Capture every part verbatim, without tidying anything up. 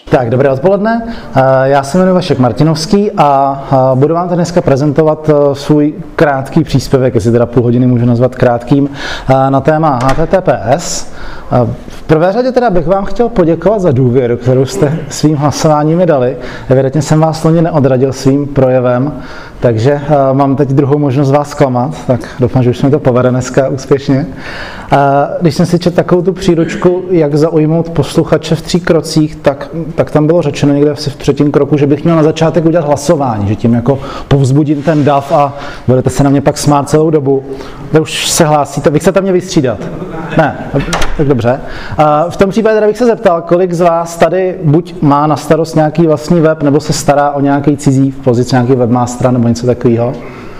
Tak, dobré odpoledne. Já se jmenuji Vašek Martinovský a budu vám tady dneska prezentovat svůj krátký příspěvek, jestli teda půl hodiny můžu nazvat krátkým, na téma H T T P S. V prvé řadě teda bych vám chtěl poděkovat za důvěru, kterou jste svým hlasováním mi dali. Evidentně jsem vás loni neodradil svým projevem, takže mám teď druhou možnost vás zklamat, tak doufám, že už mi to povede dneska úspěšně. Když jsem si četl takovou tu příručku, jak zaujmout posluchače v tří krocích, tak, tak tam bylo řečeno někde v třetím kroku, že bych měl na začátek udělat hlasování, že tím jako povzbudím ten dav a budete se na mě pak smát celou dobu. Vy už se hlásíte, vy chcete mě vystřídat? Ne, tak dobře. V tom případě teda bych se zeptal, kolik z vás tady buď má na starost nějaký vlastní web, nebo se stará o nějaký cizí v pozici nějaký webmastera nebo něco takového?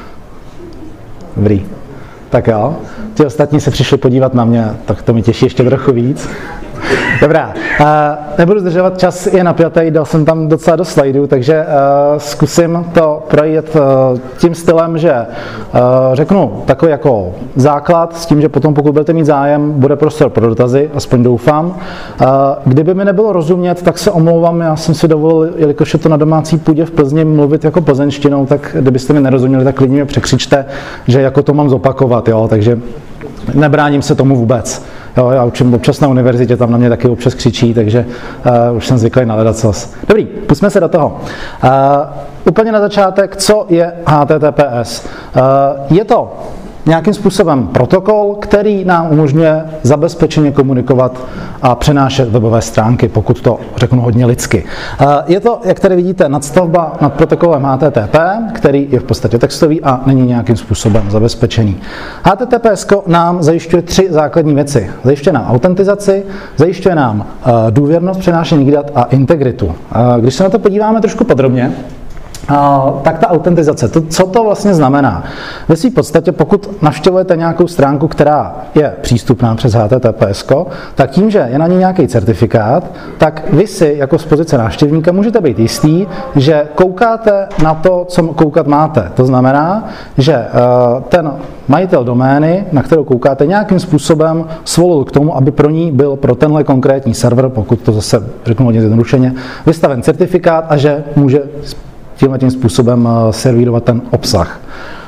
Dobrý. Tak jo. Ti ostatní se přišli podívat na mě, tak to mi těší ještě trochu víc. Dobrá, uh, nebudu zdržovat, čas je napjatý, dal jsem tam docela do slajdů, takže uh, zkusím to projít uh, tím stylem, že uh, řeknu takový jako základ s tím, že potom pokud budete mít zájem, bude prostor pro dotazy, aspoň doufám. Uh, kdyby mi nebylo rozumět, tak se omlouvám, já jsem si dovolil, jelikož je to na domácí půdě v Plzni, mluvit jako plzeňštinou, tak kdybyste mi nerozuměli, tak klidně mě překřičte, že jako to mám zopakovat, jo, takže nebráním se tomu vůbec. Jo, já učím občas na univerzitě, tam na mě taky občas křičí, takže uh, už jsem zvyklý na ledacos. Dobrý, pusťme se do toho. Uh, úplně na začátek, co je H T T P S? Uh, je to nějakým způsobem protokol, který nám umožňuje zabezpečeně komunikovat a přenášet webové stránky, pokud to řeknu hodně lidsky. Je to, jak tady vidíte, nadstavba nad protokolem H T T P, který je v podstatě textový a není nějakým způsobem zabezpečený. H T T P S nám zajišťuje tři základní věci. Zajišťuje nám autentizaci, zajišťuje nám důvěrnost přenášení dat a integritu. Když se na to podíváme trošku podrobně, Uh, tak ta autentizace, to, co to vlastně znamená? Ve své podstatě, pokud navštěvujete nějakou stránku, která je přístupná přes H T T P S, tak tím, že je na ní nějaký certifikát, tak vy si jako z pozice návštěvníka můžete být jistý, že koukáte na to, co koukat máte. To znamená, že uh, ten majitel domény, na kterou koukáte, nějakým způsobem svolil k tomu, aby pro ní byl pro tenhle konkrétní server, pokud to zase řeknu hodně zjednodušeně, vystaven certifikát a že může tímhle tím způsobem servírovat ten obsah.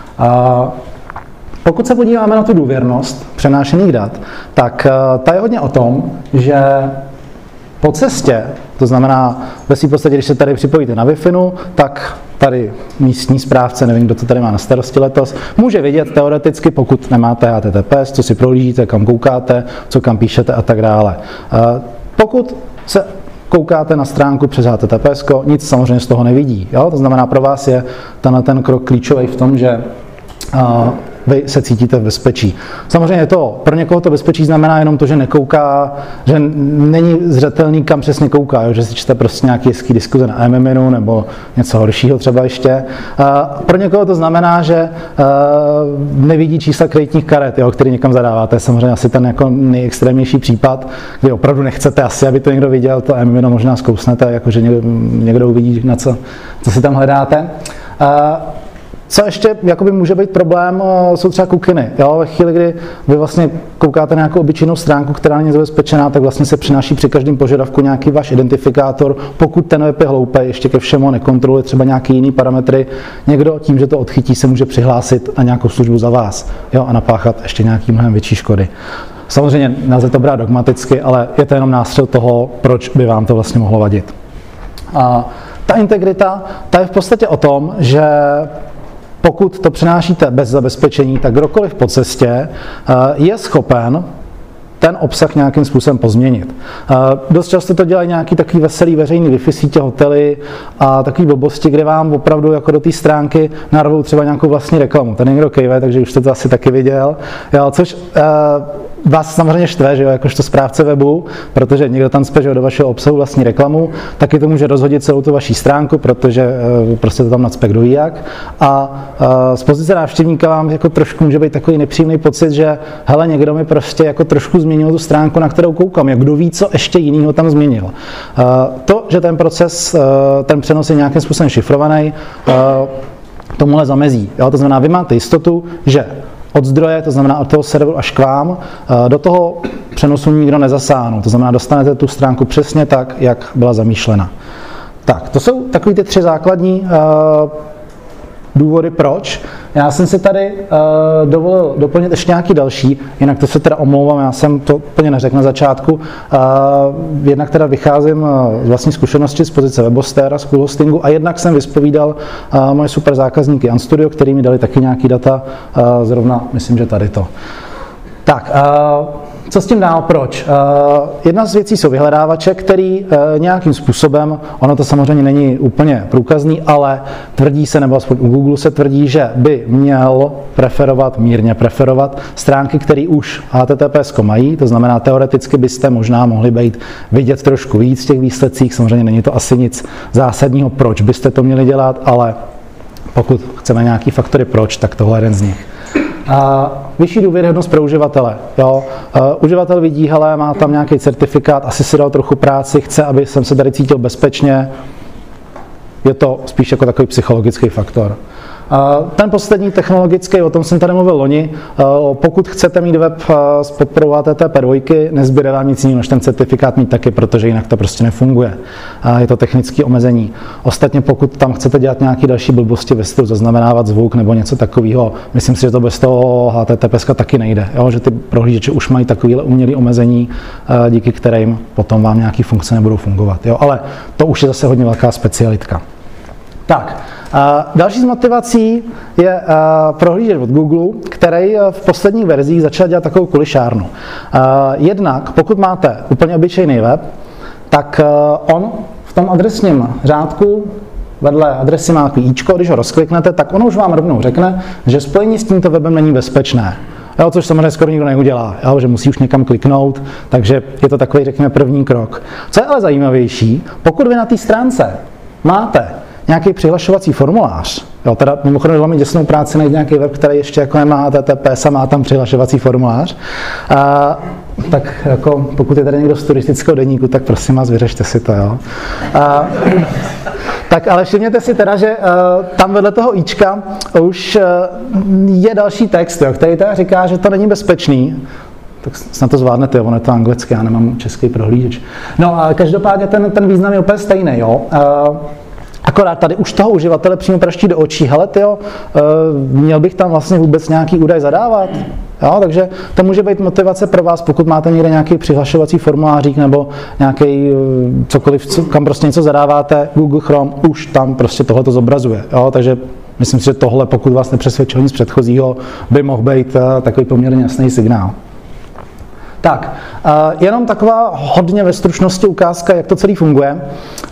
Pokud se podíváme na tu důvěrnost přenášených dat, tak ta je hodně o tom, že po cestě, to znamená ve svým podstatě, když se tady připojíte na Wi-Fi, tak tady místní správce, nevím, kdo to tady má na starosti letos, může vidět teoreticky, pokud nemáte H T T P S, co si prohlížíte, kam koukáte, co kam píšete a tak dále. Pokud se koukáte na stránku přes H T T P S, nic samozřejmě z toho nevidí. Jo? To znamená, pro vás je tenhle ten krok klíčový v tom, že uh, vy se cítíte v bezpečí. Samozřejmě to, pro někoho to bezpečí znamená jenom to, že nekouká, že není zřetelný, kam přesně kouká, jo? Že si čte prostě nějaký hezký diskuze na M M N nebo něco horšího třeba ještě. Uh, pro někoho to znamená, že uh, nevidí čísla kreditních karet, jo? Který někam zadáváte. Samozřejmě asi ten jako nejextrémnější případ, kdy opravdu nechcete asi, aby to někdo viděl, to M M N možná zkousnete, jakože někdo, někdo uvidí, na co, co si tam hledáte. Uh, Co ještě jakoby může být problém, jsou třeba cookiny. Jo? Ve chvíli, kdy vy vlastně koukáte na nějakou obyčejnou stránku, která není zabezpečená, tak vlastně se přináší při každém požadavku nějaký váš identifikátor. Pokud ten web je hloupý, ještě ke všemu nekontroluje třeba nějaký jiný parametry, někdo tím, že to odchytí, se může přihlásit na nějakou službu za vás, jo? A napáchat ještě nějaký mnohem větší škody. Samozřejmě nelze to brát dogmaticky, ale je to jenom nástřel toho, proč by vám to vlastně mohlo vadit. A ta integrita, ta je v podstatě o tom, že pokud to přenášíte bez zabezpečení, tak kdokoliv po cestě je schopen ten obsah nějakým způsobem pozměnit. Dost často to dělají nějaký takový veselý veřejný Wi-Fi sítě, hotely a takový blbosti, kde vám opravdu jako do té stránky narvou třeba nějakou vlastní reklamu. Tady někdo kejve, takže už jste to asi taky viděl. Jo, což uh, vás samozřejmě štve, že jo, jakožto správce webu, protože někdo tam cpe, že do vašeho obsahu vlastní reklamu, taky to může rozhodit celou tu vaší stránku, protože uh, prostě to tam nacpe kdo ví jak. A uh, z pozice návštěvníka vám jako trošku může být takový nepříjemný pocit, že hele, někdo mi prostě jako trošku změnil tu stránku, na kterou koukám, jak kdo ví, co ještě jinýho tam změnil. Uh, to, že ten proces, uh, ten přenos je nějakým způsobem šifrovaný, uh, tomuhle zamezí. Jo? To znamená, vy máte jistotu, že od zdroje, to znamená od toho serveru až k vám, do toho přenosu nikdo nezasáhnout. To znamená, dostanete tu stránku přesně tak, jak byla zamýšlena. Tak, to jsou takový ty tři základní uh, důvody, proč. Já jsem si tady uh, dovolil doplnit ještě nějaký další, jinak to se teda omlouvám, já jsem to úplně neřekl na začátku. Uh, jednak teda vycházím z vlastní zkušenosti z pozice webhostera, z cool hostingu a jednak jsem vyspovídal uh, moje super zákazníky Unstudio, který mi dali taky nějaký data, uh, zrovna myslím, že tady to. Tak, uh, co s tím dál, proč? Uh, jedna z věcí jsou vyhledávače, který uh, nějakým způsobem, ono to samozřejmě není úplně průkazný, ale tvrdí se, nebo aspoň u Google se tvrdí, že by měl preferovat, mírně preferovat stránky, které už H T T P S mají, to znamená teoreticky byste možná mohli být vidět trošku víc v těch výsledcích, samozřejmě není to asi nic zásadního, proč byste to měli dělat, ale pokud chceme nějaký faktory proč, tak tohle je jeden z nich. Uh, vyšší důvěryhodnost pro uživatele. Jo? Uh, uživatel vidí, hele, má tam nějaký certifikát, asi si dal trochu práci, chce, aby jsem se tady cítil bezpečně. Je to spíš jako takový psychologický faktor. Uh, ten poslední technologický, o tom jsem tady mluvil loni, uh, pokud chcete mít web uh, s podporou H T T P dva, nezbyde vám nic jiného, než ten certifikát mít taky, protože jinak to prostě nefunguje. Uh, je to technické omezení. Ostatně pokud tam chcete dělat nějaké další blbosti ve stylu zaznamenávat zvuk nebo něco takového, myslím si, že to bez toho H T T P S taky nejde. Jo? Že ty prohlížeče už mají takovéhle umělé omezení, uh, díky kterým potom vám nějaké funkce nebudou fungovat. Jo? Ale to už je zase hodně velká specialitka. Tak, uh, další z motivací je uh, prohlížeč od Google, který uh, v posledních verzích začal dělat takovou kulišárnu. Uh, jednak, pokud máte úplně obyčejný web, tak uh, on v tom adresním řádku vedle adresy má takový íčko, když ho rozkliknete, tak ono už vám rovnou řekne, že spojení s tímto webem není bezpečné. Jo, což samozřejmě skoro nikdo neudělá, jo, že musí už někam kliknout, takže je to takový, řekněme, první krok. Co je ale zajímavější, pokud vy na té stránce máte nějaký přihlašovací formulář, jo, teda mimochodem velmi děsnou práci najít nějaký web, který ještě jako nemá H T T P S a má tam přihlašovací formulář, a, tak jako pokud je tady někdo z turistického deníku, tak prosím vás, vyřešte si to, jo. A, tak ale všimněte si teda, že uh, tam vedle toho íčka už uh, je další text, jo, který teda říká, že to není bezpečný. Tak snad to zvládnete, jo, ono je to anglicky, já nemám český prohlížeč. No a každopádně ten, ten význam je úplně stejný, jo. Uh, Akorát tady už toho uživatele přímo praští do očí, hele tyjo, měl bych tam vlastně vůbec nějaký údaj zadávat? Jo, takže to může být motivace pro vás, pokud máte někde nějaký přihlašovací formulářík nebo nějaký cokoliv, kam prostě něco zadáváte, Google Chrome už tam prostě tohle to zobrazuje. Jo, takže myslím si, že tohle, pokud vás nepřesvědčilo nic předchozího, by mohl být takový poměrně jasný signál. Tak, jenom taková hodně ve stručnosti ukázka, jak to celý funguje.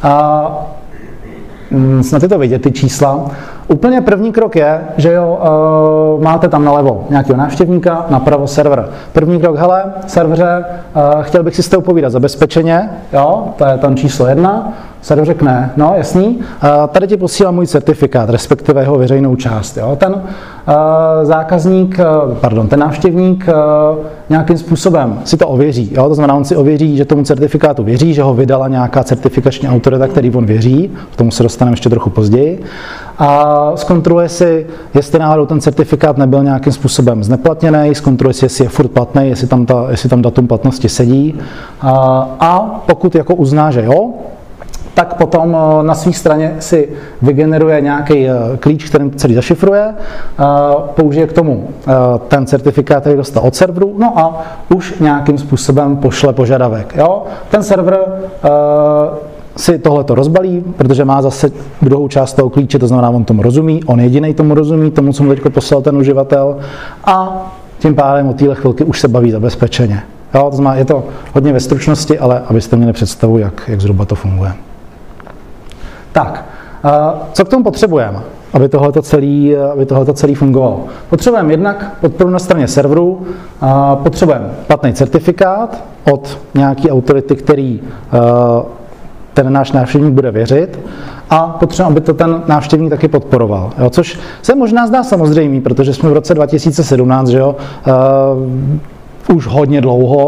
Snad je to vidět, ty čísla. Úplně první krok je, že jo, uh, máte tam nalevo nějakého návštěvníka, napravo server. První krok, hele, serveře, uh, chtěl bych si s tebou povídat zabezpečeně, jo, to je tam číslo jedna. Server řekne, no jasný, uh, tady ti posílám můj certifikát, respektive jeho veřejnou část. Jo. Ten uh, zákazník, uh, pardon, ten návštěvník uh, nějakým způsobem si to ověří. Jo. To znamená, on si ověří, že tomu certifikátu věří, že ho vydala nějaká certifikační autorita, který on věří, k tomu se dostaneme ještě trochu později. A zkontroluje si, jestli náhodou ten certifikát nebyl nějakým způsobem zneplatněný, zkontroluje si, jestli je furt platný, jestli tam, ta, jestli tam datum platnosti sedí. A, a pokud jako uzná, že jo, tak potom na své straně si vygeneruje nějaký klíč, kterým celý zašifruje, použije k tomu ten certifikát, který dostal od serveru, no a už nějakým způsobem pošle požadavek. Jo? Ten server si tohleto rozbalí, protože má zase druhou část toho klíče, to znamená, on tomu rozumí, on jedinej tomu rozumí, tomu, co mu teď poslal ten uživatel, a tím pádem od téhle chvilky už se baví zabezpečeně. Jo? To znamená, je to hodně ve stručnosti, ale abyste měli představu, jak, jak zhruba to funguje. Tak, co k tomu potřebujeme, aby tohleto celý, aby tohleto celý fungovalo? Potřebujeme jednak podporu na straně serveru, potřebujeme platný certifikát od nějaké autority, který ten náš návštěvník bude věřit, a potřebujeme, aby to ten návštěvník taky podporoval. Jo, což se možná zdá samozřejmý, protože jsme v roce dva tisíce sedmnáct, že jo, uh, už hodně dlouho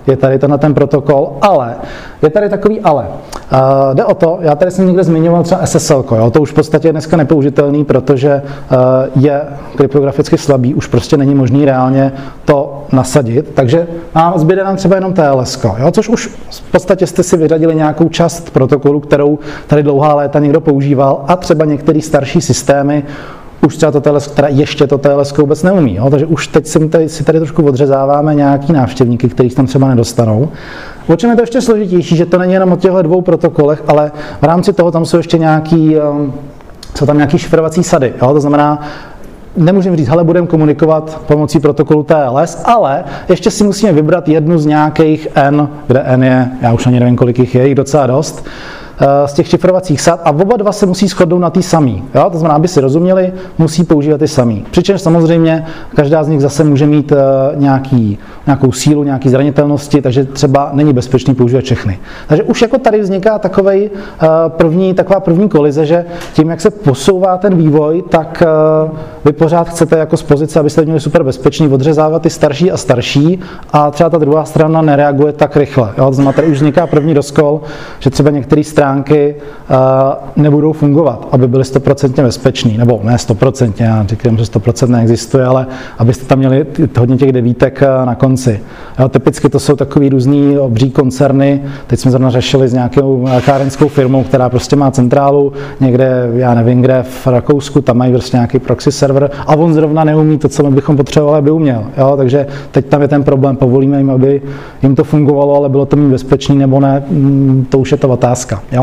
je tady tenhle ten protokol, ale je tady takový ale. Uh, jde o to, já tady jsem někde zmiňoval třeba S S L, jo, to už v podstatě je dneska nepoužitelný, protože uh, je kryptograficky slabý, už prostě není možný reálně to nasadit, takže nám zbyde nám třeba jenom T L S, jo, což už v podstatě jste si vyřadili nějakou část protokolu, kterou tady dlouhá léta někdo používal a třeba některé starší systémy už třeba to T L S, která ještě to T L S vůbec neumí, jo? Takže už teď si tady, si tady trošku odřezáváme nějaký návštěvníky, kterých tam třeba nedostanou. O čem je to ještě složitější, že to není jenom o těchto dvou protokolech, ale v rámci toho tam jsou ještě nějaký, jsou tam nějaký šifrovací sady, jo? To znamená, nemůžeme říct, hele, budeme komunikovat pomocí protokolu T L S, ale ještě si musíme vybrat jednu z nějakých N, kde N je, já už ani nevím, kolik jich je, jich docela dost, z těch šifrovacích sad a oba dva se musí shodnout na ty samý. Jo? To znamená, aby si rozuměli, musí používat ty samý. Přičemž samozřejmě každá z nich zase může mít uh, nějaký, nějakou sílu, nějaký zranitelnosti, takže třeba není bezpečný používat všechny. Takže už jako tady vzniká takovej, uh, první, taková první kolize, že tím, jak se posouvá ten vývoj, tak uh, vy pořád chcete jako z pozice, abyste měli super bezpečný, odřezávat ty starší a starší a třeba ta druhá strana nereaguje tak rychle. Jo? To znamená, tady už vzniká první rozkol, že třeba některé strany stránky uh, nebudou fungovat, aby byly stoprocentně bezpečný, nebo ne stoprocentně, já říkám, že sto procent neexistuje, ale abyste tam měli hodně těch devítek uh, na konci. Jo, typicky to jsou takový různý obří koncerny, teď jsme zrovna řešili s nějakou kárenskou firmou, která prostě má centrálu někde, já nevím kde, v Rakousku, tam mají prostě nějaký proxy server a on zrovna neumí to, co my bychom potřebovali, aby uměl. Jo, takže teď tam je ten problém, povolíme jim, aby jim to fungovalo, ale bylo to mít bezpečný nebo ne, to už je ta otázka. Jo?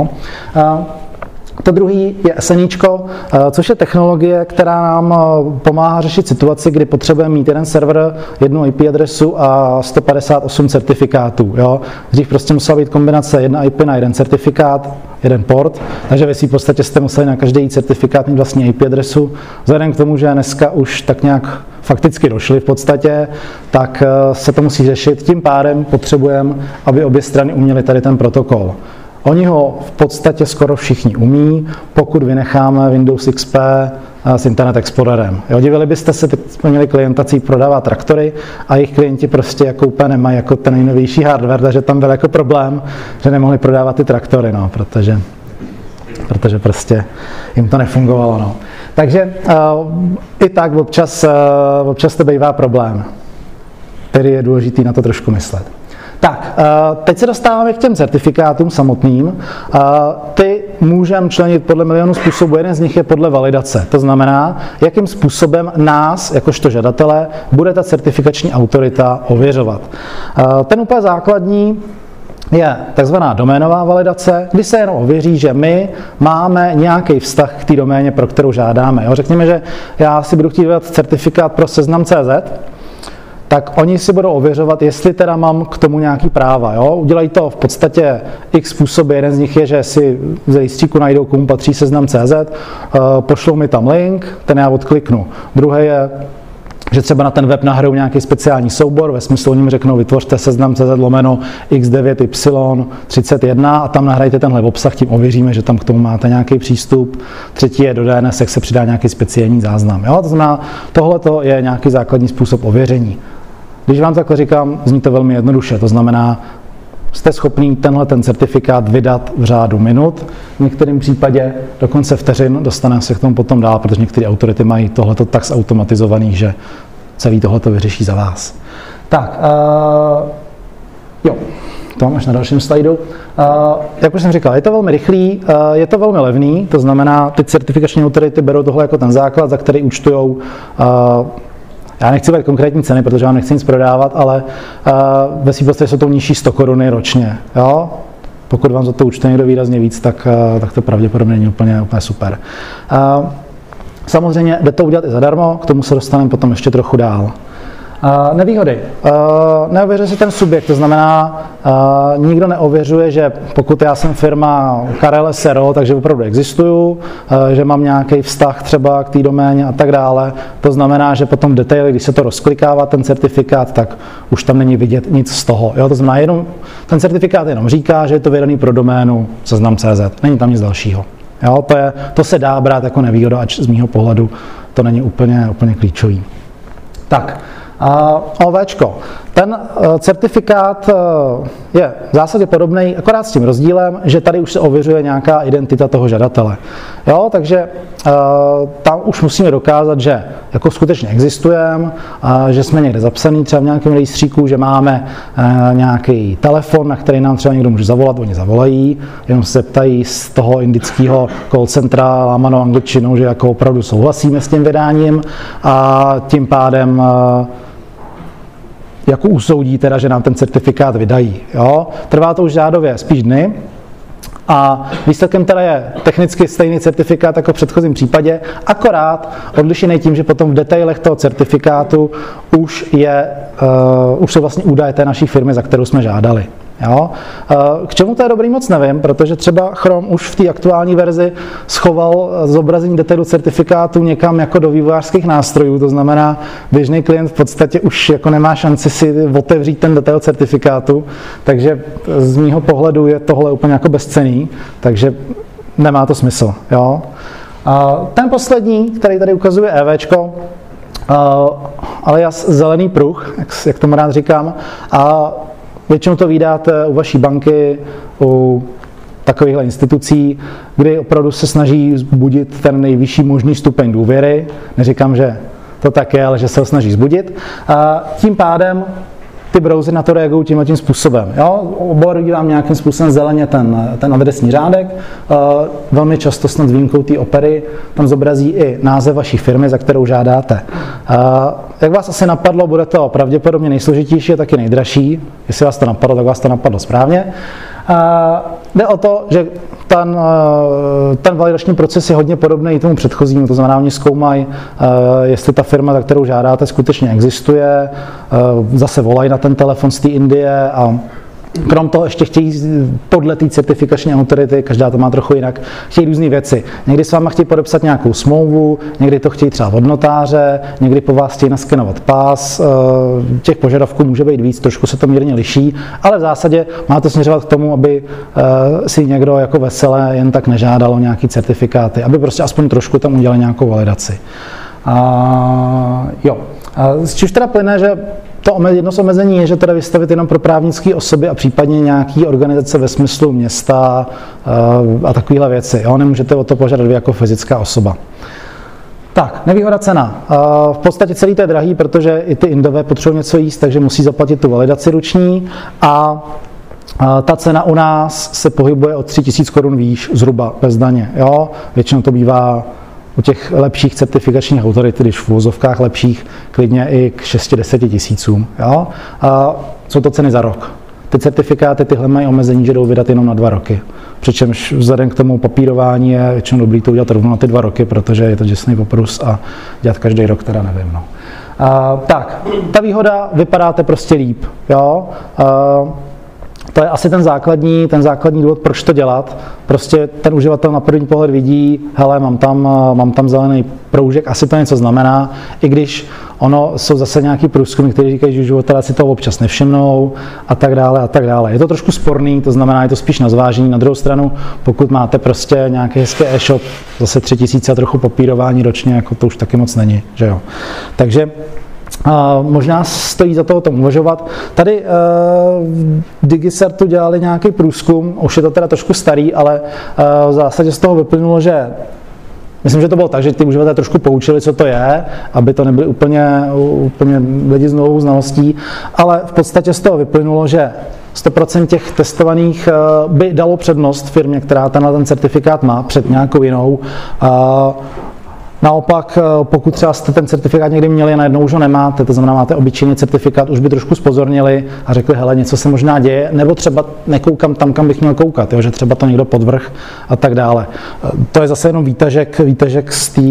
To druhý je SNIčko, což je technologie, která nám pomáhá řešit situaci, kdy potřebujeme mít jeden server, jednu I P adresu a sto padesát osm certifikátů. Jo? Dřív prostě musela být kombinace jedna I P na jeden certifikát, jeden port, takže vy si v podstatě jste museli na každý certifikát mít vlastní I P adresu. Vzhledem k tomu, že dneska už tak nějak fakticky došli v podstatě, tak se to musí řešit. Tím pádem potřebujeme, aby obě strany uměly tady ten protokol. Oni ho v podstatě skoro všichni umí, pokud vynecháme Windows X P s Internet Explorerem. Jo, divili byste se, teď jsme měli klienta, co prodává traktory a jejich klienti prostě jako úplně nemají jako ten nejnovější hardware, takže tam byl jako problém, že nemohli prodávat ty traktory, no, protože, protože prostě jim to nefungovalo. No. Takže uh, i tak občas, uh, občas to bývá problém, který je důležitý na to trošku myslet. Tak, teď se dostáváme k těm certifikátům samotným. Ty můžeme členit podle milionu způsobů. Jeden z nich je podle validace. To znamená, jakým způsobem nás, jakožto žadatele, bude ta certifikační autorita ověřovat. Ten úplně základní je takzvaná doménová validace, kdy se jenom ověří, že my máme nějaký vztah k té doméně, pro kterou žádáme. Jo, řekněme, že já si budu chtít vydat certifikát pro seznam tečka cé zet, tak oni si budou ověřovat, jestli teda mám k tomu nějaký práva. Jo? Udělají to v podstatě x způsoby. Jeden z nich je, že si v rejstříku najdou, komu patří seznam tečka cé zet, pošlou mi tam link, ten já odkliknu. Druhé je, že třeba na ten web nahrajou nějaký speciální soubor, ve smyslu oni mi řeknou, vytvořte seznam tečka cé zet lomeno X devět Y třicet jedna a tam nahrajte tenhle obsah, tím ověříme, že tam k tomu máte nějaký přístup. Třetí je do D N S, jak se přidá nějaký speciální záznam. Jo? To znamená, tohle je nějaký základní způsob ověření. Když vám takhle říkám, zní to velmi jednoduše, to znamená, jste schopný tenhle ten certifikát vydat v řádu minut, v některém případě dokonce vteřin, dostaneme se k tomu potom dál, protože některé autority mají tohleto tak zautomatizovaný, že celý tohleto vyřeší za vás. Tak, uh, jo, to mám až na dalším slajdu. Uh, jak už jsem říkal, je to velmi rychlý, uh, je to velmi levný, to znamená, ty certifikační autority berou tohle jako ten základ, za který účtujou uh, já nechci být konkrétní ceny, protože vám nechci nic prodávat, ale uh, ve svým podstatě jsou to nižší sto koruny ročně. Jo? Pokud vám za to účtuje někdo výrazně víc, tak, uh, tak to pravděpodobně není úplně, úplně super. Uh, samozřejmě jde to udělat i zadarmo, k tomu se dostaneme potom ještě trochu dál. Uh, nevýhody. Uh, neověřuje si ten subjekt, to znamená, uh, nikdo neověřuje, že pokud já jsem firma Karel S R O, takže opravdu existuju, uh, že mám nějaký vztah třeba k té doméně a tak dále. To znamená, že potom v detailu, když se to rozklikává, ten certifikát, tak už tam není vidět nic z toho. Jo? To znamená, jenom, ten certifikát jenom říká, že je to vydaný pro doménu seznam tečka cé zet. Není tam nic dalšího. Jo? To, je, to se dá brát jako nevýhoda, ač z mýho pohledu to není úplně, úplně klíčový. Tak. A OVčko. Ten certifikát je v zásadě podobný, akorát s tím rozdílem, že tady už se ověřuje nějaká identita toho žadatele. Jo, takže tam už musíme dokázat, že jako skutečně existujeme, že jsme někde zapsaný třeba v nějakém rejstříku, že máme nějaký telefon, na který nám třeba někdo může zavolat, oni zavolají, jenom se ptají z toho indického call centra lámanou angličtinou, že jako opravdu souhlasíme s tím vydáním a tím pádem jako usoudí teda, že nám ten certifikát vydají. Jo? Trvá to už řádově spíš dny a výsledkem teda je technicky stejný certifikát jako v předchozím případě, akorát odlišený tím, že potom v detailech toho certifikátu už, je, uh, už jsou vlastně údaje té naší firmy, za kterou jsme žádali. Jo? K čemu to je dobrý, moc nevím, protože třeba Chrome už v té aktuální verzi schoval zobrazení detailu certifikátu někam jako do vývojářských nástrojů, to znamená, běžný klient v podstatě už jako nemá šanci si otevřít ten detail certifikátu, takže z mýho pohledu je tohle úplně jako bezcenný, takže nemá to smysl. Jo? Ten poslední, který tady ukazuje EVčko, alias zelený pruh, jak, jak tomu rád říkám, a většinou to vydáte u vaší banky, u takovýchhle institucí, kdy opravdu se snaží zbudit ten nejvyšší možný stupeň důvěry. Neříkám, že to tak je, ale že se ho snaží zbudit. A tím pádem ty browsery na to reagují tímhle tím způsobem. Jo? Oborodí vám nějakým způsobem zeleně ten, ten adresní řádek. Velmi často snad s výjimkou té Opery tam zobrazí i název vaší firmy, za kterou žádáte. Jak vás asi napadlo, bude to pravděpodobně nejsložitější a taky nejdražší. Jestli vás to napadlo, tak vás to napadlo správně. Jde o to, že ten, ten validační proces je hodně podobný tomu předchozímu, to znamená, oni zkoumají, jestli ta firma, za kterou žádáte, skutečně existuje, zase volají na ten telefon z té Indie a krom toho ještě chtějí podle té certifikační autority, každá to má trochu jinak, chtějí různé věci. Někdy s váma chtějí podepsat nějakou smlouvu, někdy to chtějí třeba od notáře, někdy po vás chtějí naskenovat pás. Těch požadavků může být víc, trošku se to mírně liší, ale v zásadě má to směřovat k tomu, aby si někdo jako veselé jen tak nežádal o nějaký certifikáty, aby prostě aspoň trošku tam udělali nějakou validaci. A, jo. A z čímž teda plyne, že to jedno z omezení je, že teda vystavit jenom pro právnické osoby a případně nějaké organizace ve smyslu města a takovéhle věci. Jo? Nemůžete o to požádat vy jako fyzická osoba. Tak, nevýhoda cena. V podstatě celý to je drahý, protože i ty Indové potřebují něco jíst, takže musí zaplatit tu validaci ruční a ta cena u nás se pohybuje od tři tisíce korun výš, zhruba bez daně. Jo? Většinou to bývá u těch lepších certifikačních autorit, když v uvozovkách lepších, klidně i k šesti deseti tisícům. Jo? A jsou to ceny za rok. Ty certifikáty tyhle mají omezení, že jdou vydat jenom na dva roky. Přičemž vzhledem k tomu papírování je většinou dobrý to udělat rovnou na ty dva roky, protože je to děsný poprus a dělat každý rok teda nevím. No. A, tak, ta výhoda, vypadáte prostě líp. Jo? A, to je asi ten základní, ten základní důvod, proč to dělat. Prostě ten uživatel na první pohled vidí, hele, mám tam, mám tam zelený proužek, asi to něco znamená, i když ono jsou zase nějaký průzkumy, které říkají, že uživatelé si to občas nevšimnou a tak dále a tak dále. Je to trošku sporný, to znamená, je to spíš na zvážení. Na druhou stranu, pokud máte prostě nějaký hezký e-shop, zase tři tisíce a trochu papírování ročně, jako to už taky moc není, že jo. Takže Uh, možná stojí za to o tom uvažovat. Tady uh, v DigiCertu dělali nějaký průzkum, už je to teda trošku starý, ale uh, v zásadě z toho vyplynulo, že myslím, že to bylo tak, že ty uživatelé trošku poučili, co to je, aby to nebyly úplně, úplně lidi s novou znalostí, ale v podstatě z toho vyplynulo, že sto procent těch testovaných uh, by dalo přednost firmě, která tenhle ten certifikát má, před nějakou jinou. Uh, Naopak, pokud třeba jste ten certifikát někdy měli a najednou už ho nemáte, to znamená, máte obyčejný certifikát, už by trošku zpozornili a řekli, hele, něco se možná děje, nebo třeba nekoukám tam, kam bych měl koukat, jo, že třeba to někdo podvrh a tak dále. To je zase jenom výtažek, výtažek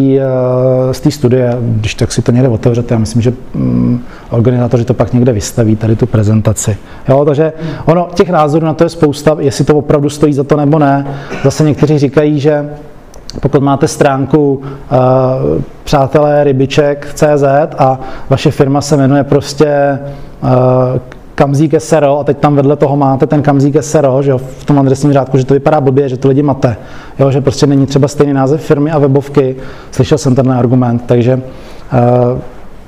z té studie, když tak si to někde otevřete, já myslím, že mm, organizátoři to pak někde vystaví, tady tu prezentaci. Jo, takže ono, těch názorů na to je spousta, jestli to opravdu stojí za to nebo ne. Zase někteří říkají, že pokud máte stránku uh, přátelé rybiček tečka cé zet a vaše firma se jmenuje prostě uh, Kamzík es er o a teď tam vedle toho máte ten Kamzík es er o, že jo, v tom adresním řádku, že to vypadá blbě, že to lidi mate, jo, že prostě není třeba stejný název firmy a webovky, slyšel jsem tenhle argument, takže uh,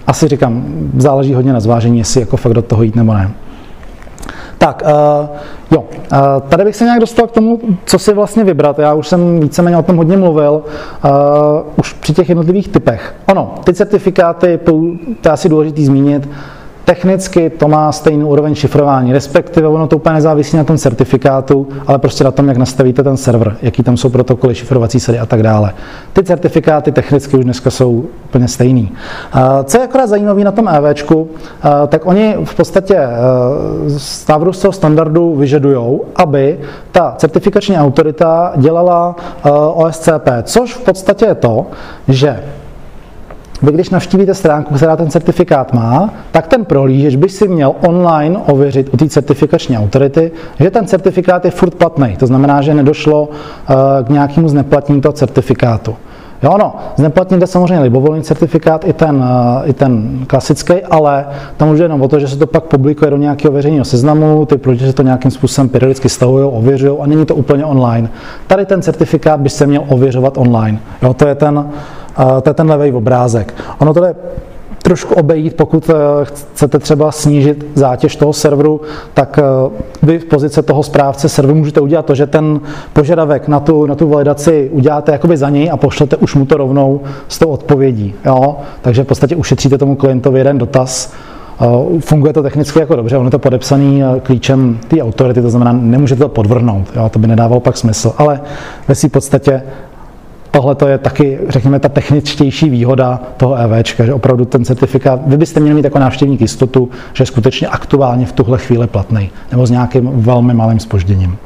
asi říkám, záleží hodně na zvážení, jestli jako fakt do toho jít nebo ne. Tak, uh, jo, uh, tady bych se nějak dostal k tomu, co si vlastně vybrat. Já už jsem víceméně o tom hodně mluvil, uh, už při těch jednotlivých typech. Ono, ty certifikáty, to je asi důležité zmínit, technicky to má stejnou úroveň šifrování, respektive ono to úplně nezávisí na tom certifikátu, ale prostě na tom, jak nastavíte ten server, jaký tam jsou protokoly, šifrovací sady a tak dále. Ty certifikáty technicky už dneska jsou úplně stejný. Co je akorát zajímavé na tom EVčku, tak oni v podstatě z návrhu z toho standardu vyžadují, aby ta certifikační autorita dělala O S C P, což v podstatě je to, že vy, když navštívíte stránku, která ten certifikát má, tak ten prohlížeč by si měl online ověřit u té certifikační autority, že ten certifikát je furt platný. To znamená, že nedošlo uh, k nějakému zneplatnění toho certifikátu. Jo, no, zneplatníte samozřejmě libovolný certifikát, i ten, uh, i ten klasický, ale tam už je jenom o to, že se to pak publikuje do nějakého veřejného seznamu, ty prohlížeči to nějakým způsobem periodicky stahují, ověřují a není to úplně online. Tady ten certifikát by se měl ověřovat online. Jo, to je ten Uh, to je ten levý obrázek. Ono to je trošku obejít, pokud uh, chcete třeba snížit zátěž toho serveru, tak uh, vy v pozici toho správce serveru můžete udělat to, že ten požadavek na tu, na tu validaci uděláte jakoby za něj a pošlete už mu to rovnou s tou odpovědí. Jo? Takže v podstatě ušetříte tomu klientovi jeden dotaz. Uh, funguje to technicky jako dobře, ono je to podepsaný uh, klíčem té autority, to znamená, nemůžete to podvrhnout, jo? To by nedávalo pak smysl, ale ve své podstatě tohle to je taky, řekněme, ta techničtější výhoda toho EVčka, že opravdu ten certifikát, vy byste měli mít jako návštěvník jistotu, že je skutečně aktuálně v tuhle chvíli platný, nebo s nějakým velmi malým zpožděním.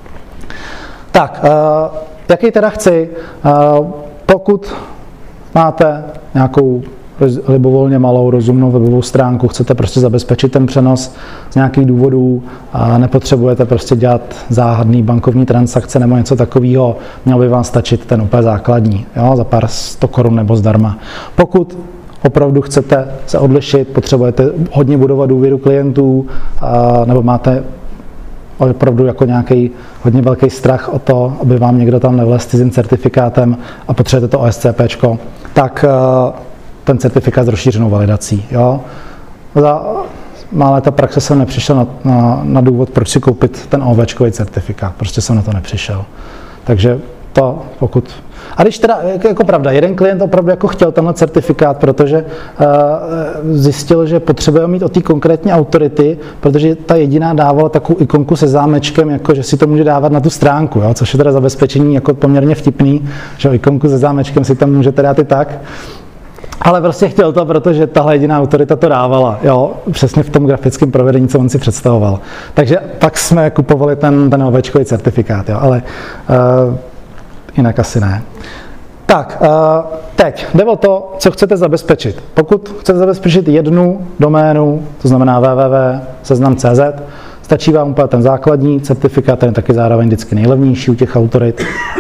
Tak, uh, jaký teda chci, uh, pokud máte nějakou libovolně malou, rozumnou webovou stránku, chcete prostě zabezpečit ten přenos z nějakých důvodů a nepotřebujete prostě dělat záhadný bankovní transakce nebo něco takového, měl by vám stačit ten úplně základní, jo, za pár sto korun nebo zdarma. Pokud opravdu chcete se odlišit, potřebujete hodně budovat důvěru klientů a, nebo máte opravdu jako nějaký hodně velký strach o to, aby vám někdo tam nevlez s cizím certifikátem a potřebujete to O S C Pčko, tak ten certifikát s rozšířenou validací. Jo? Za má léta praxe jsem nepřišel na, na, na důvod, proč si koupit ten OVčkový certifikát. Prostě jsem na to nepřišel. Takže to pokud... A když teda, jako pravda, jeden klient opravdu jako chtěl tenhle certifikát, protože uh, zjistil, že potřebuje mít od té konkrétní autority, protože ta jediná dávala takovou ikonku se zámečkem, jako že si to může dávat na tu stránku, jo? Což je teda zabezpečení jako poměrně vtipný, že ikonku se zámečkem si tam můžete dát i tak. Ale prostě chtěl to, protože tahle jediná autorita to dávala, jo, přesně v tom grafickém provedení, co on si představoval. Takže pak jsme kupovali ten, ten OVčkový certifikát, jo, ale uh, jinak asi ne. Tak, uh, teď jde o to, co chcete zabezpečit. Pokud chcete zabezpečit jednu doménu, to znamená w w w tečka seznam tečka c z, stačí vám úplně ten základní certifikát, ten je taky zároveň vždycky nejlevnější u těch autorit.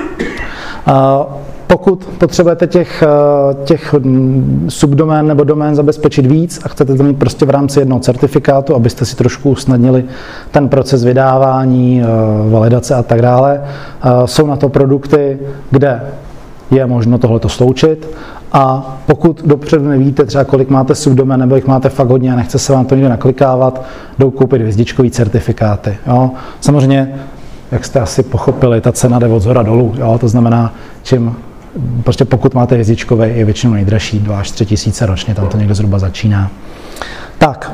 Uh, Pokud potřebujete těch, těch subdomén nebo domén zabezpečit víc a chcete to mít prostě v rámci jednoho certifikátu, abyste si trošku usnadnili ten proces vydávání, validace a tak dále, jsou na to produkty, kde je možno tohleto sloučit. A pokud dopředu nevíte třeba, kolik máte subdomén, nebo jich máte fakt hodně a nechce se vám to někde naklikávat, jdou koupit hvězdičkový certifikáty. Jo? Samozřejmě, jak jste asi pochopili, ta cena jde od zhora dolů. Jo? To znamená, čím prostě pokud máte hvězdičkové, je většinou nejdražší, dva až tři tisíce ročně, tam to někde zhruba začíná. Tak,